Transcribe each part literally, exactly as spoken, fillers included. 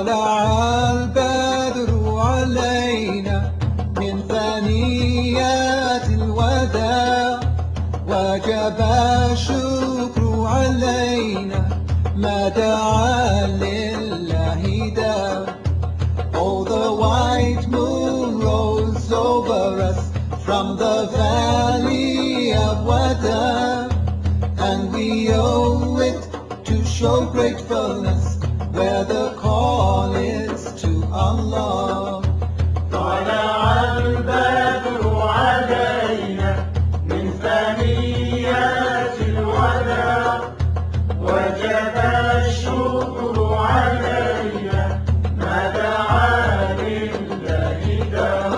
طلع البدر علينا من ثنيات الوداع وجب الشكر علينا ما دعا لله داع. Oh, the white moon rose over us from the valley of Wada, and we owe it to show gratefulness where the call is to Allah. طلع البدر علينا من ثنيات الوداع وجب الشكر علينا ما دعا لله داع.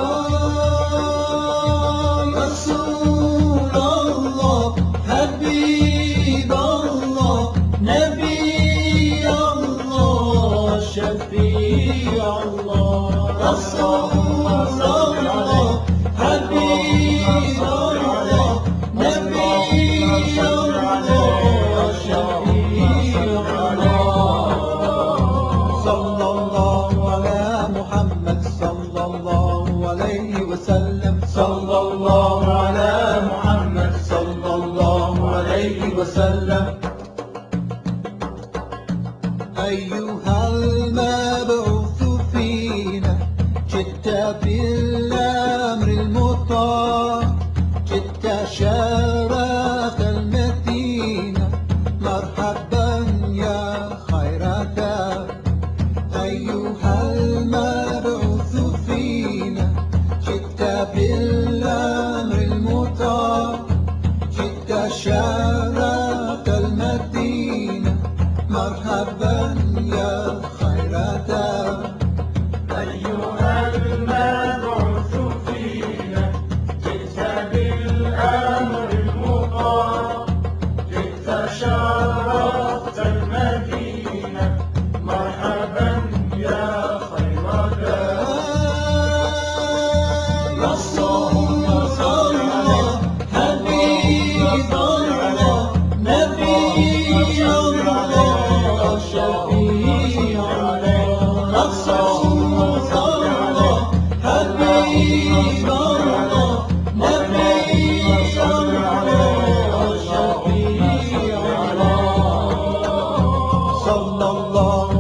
رسول الله حبيب الله نبي الله شفيع الله. رسول الله حبيب الله نبي الله شفيع الله. صلى الله على محمد صلى الله عليه وسلم. صلى الله على محمد صلى الله عليه وسلم. أيها المبعوث فينا جئت بالأمر المطاع، جئت شرفت المدينة مرحبا يا خير دار. أيها المبعوث فينا جئت بالأمر المطاع، جئت شرفت المدينة مرحبا يا خير دار. أيها المبعوث فينا جئت بالأمر المطاع، جئت شرفت المدينة مرحبا يا خير دار. رسول الله حبيب الله نبي الله شفيع الله. رسول الله حبيب الله نبي الله شفيع الله. صلى الله